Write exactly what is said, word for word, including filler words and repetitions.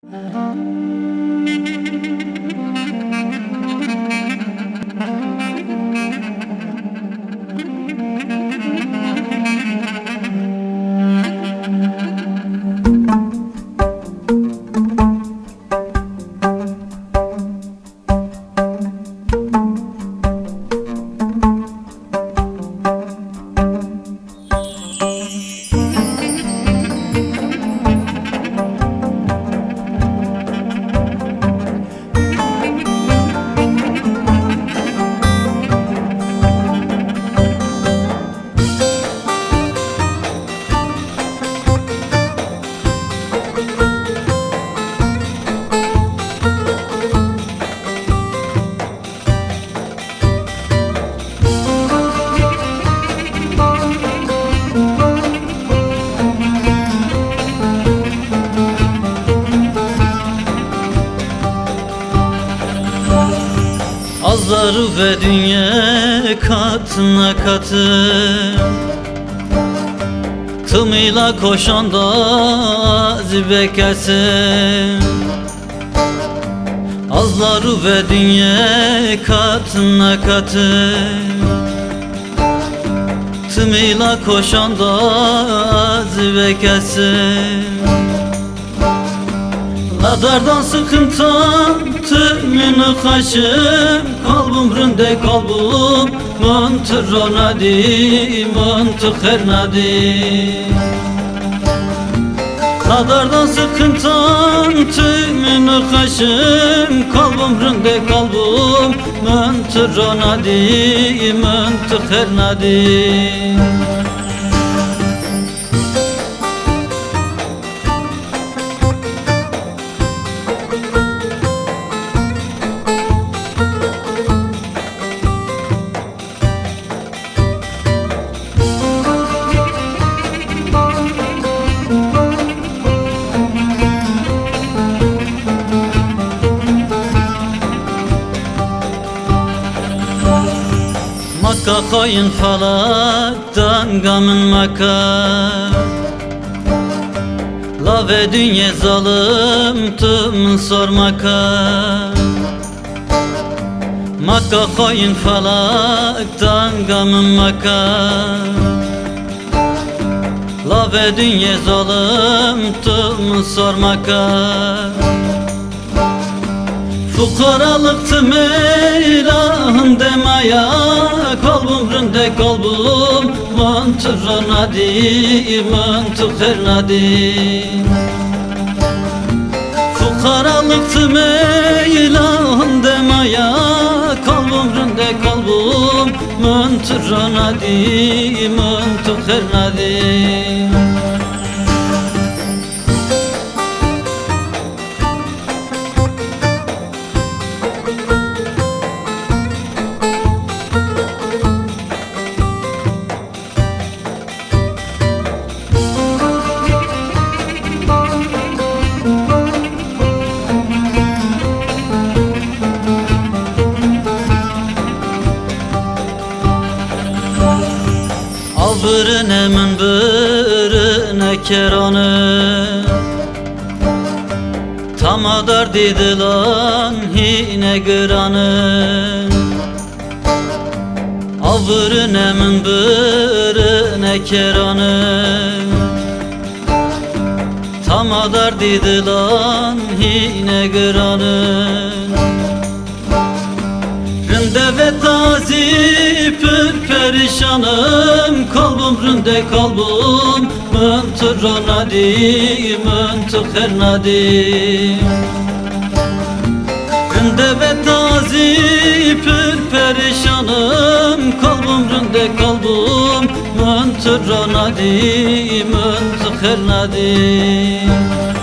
Azları ve dünya katına katı, tımıyla koşan da zibekesi. Azları ve dünya katına katı, tımıyla koşan da zibekesi. Nadardan sıkıntam tümünü kaşım, kalbim ründe kalbim mantır ronadi mantır hernadi. Nadardan sıkıntam tümünü kaşım, kalbim ründe kalbim mantır ronadi mantır hernadi. Makka koyun falaktan gamın makka, la ve dünya zalim tüm sormaka. Makka koyun falaktan gamın makka, la ve dünya zalim tüm sormaka. Fukaralık tümeylahım demaya, kalbim ründe kalbim mantır ronadi mantır hernadi. Fukaralık tümeylahım demaya, kalbim ründe kalbim mantır ronadi mantır hernadi. Birine min birine keranı, tamadar didilan hine gıranı. Av birine min birine keranı, tamadar didilan hine gıranı. Ründe ve tazi pür perişanım, kalbim ründe kalbim mantır ronadi mantır hernadi. Ründe ve tazi pür perişanım, kalbim ründe kalbim mantır ronadi mantır hernadi.